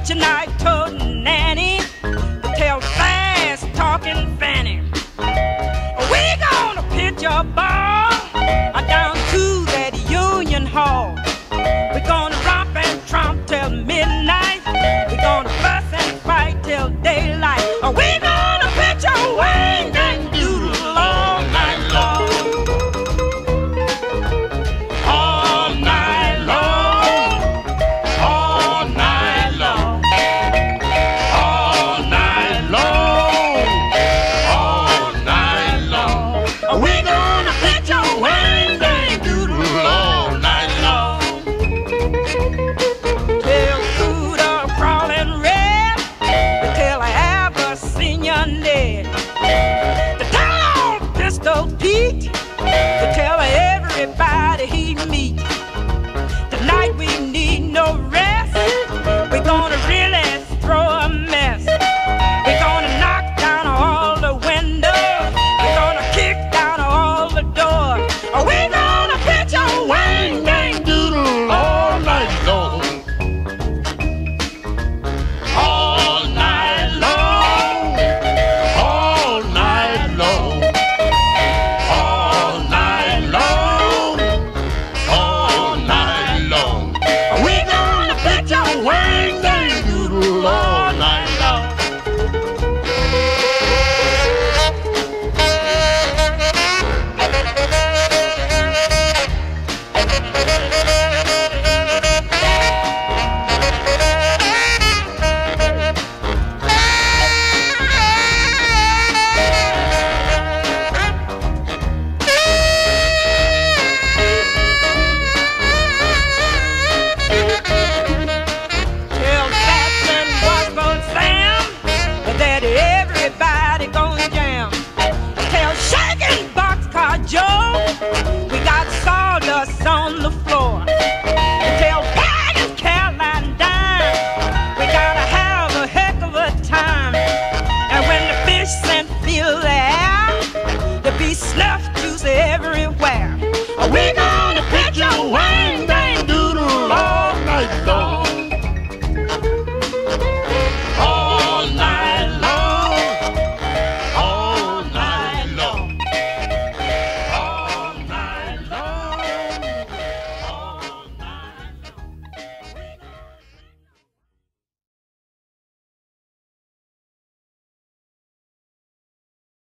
butcher knife toting Nanny, to tell fast talking Fanny. We gonna pitch a ball down to that Union Hall. We're gonna romp and tromp till midnight. We're gonna fuss and fight till daylight. We're gonna pitch a Wang and Doodle all night long. All night long. All night long. All night long. All night long. We're gonna pitch a Wang and Doodle all night long. Till Scooter crawling red, till I ever seen your Ned. To tell old Pistol Pete, to tell everybody he meet. Tonight we need no rest. We're gonna really throw a mess. We're gonna knock down all the windows. We're gonna kick down all the doors. We're gonna pitch a Wang Dang Doodle all night long. All night long. All night long. All night long. All night long. We're gonna pitch a Wang Dang Doodle all night long. Tell Captain Washboard Sam that everybody gonna jam. Tell Shaking Boxcar Joe we got sawdust on the